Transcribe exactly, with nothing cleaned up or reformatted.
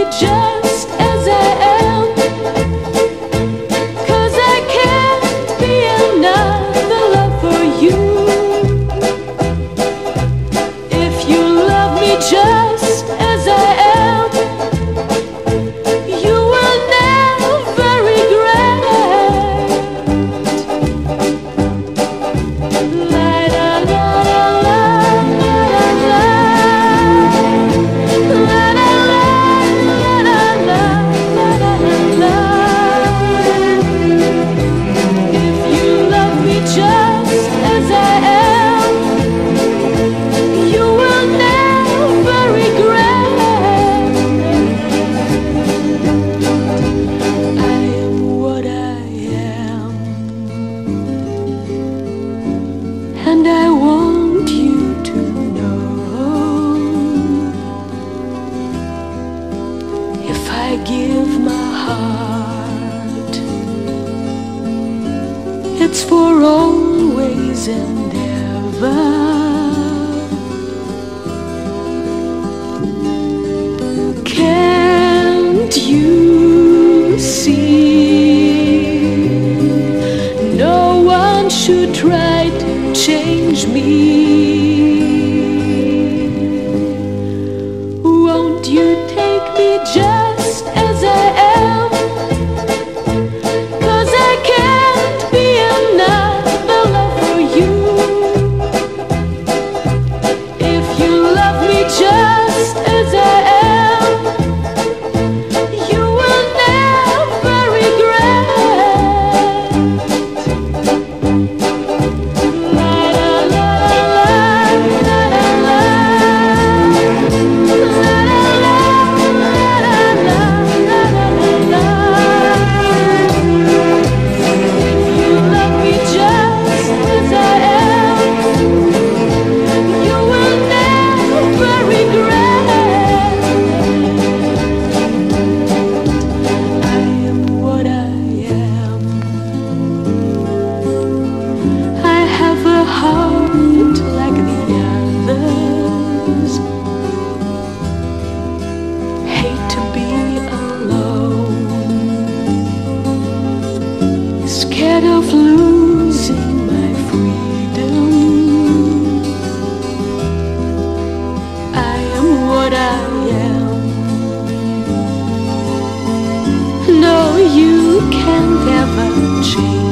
just as I am, 'cause I can't be another love for you. If you love me just as I am, you will never regret. La la la la la la la. La la la la la la la. If you love me just as I am, you will never regret. I am what I am, and I want you to know, if I give my heart, it's for always and ever. Can't you see? No one should try to change me. Won't you take me just as I am? 'Cause I can't be another love for you. If you love me just as I am, you will never regret. La la la la la la la. La la la la la la la. If you love me just as I am, you will never regret. I am what I am. I have a heart like the others. Hate to be alone. Scared of losing my freedom. I am what I am. No, you can't ever change